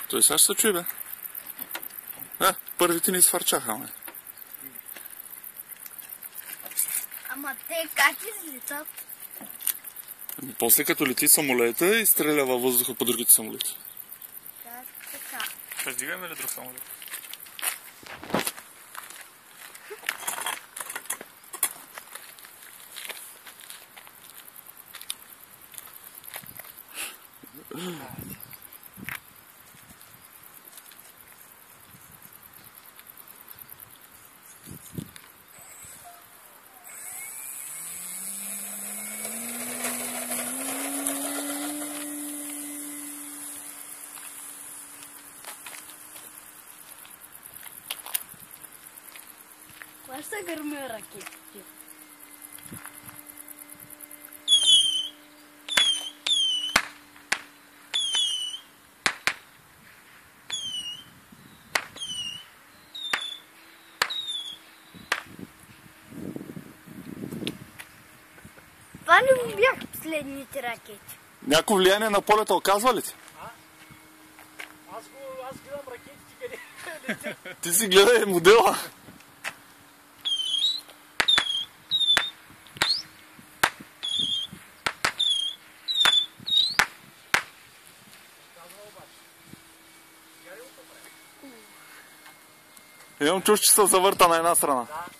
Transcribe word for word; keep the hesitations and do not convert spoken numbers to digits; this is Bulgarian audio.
Той сега ще се чуи, бе. А, първите ни свърчаха, ме. Ама те как излитат? После като лети самолета и стреля във въздуха по другите самолети. Да, така. Ще издигаме ли друг самолет? Кога ще гърми ракетите? Това ли бях последните ракети? Някакво влияние на полета оказва ли ти? Аз го, аз гледам ракетите къде летят. Ти си гледай модела. Имам чувство, че се завърта на една страна. Да.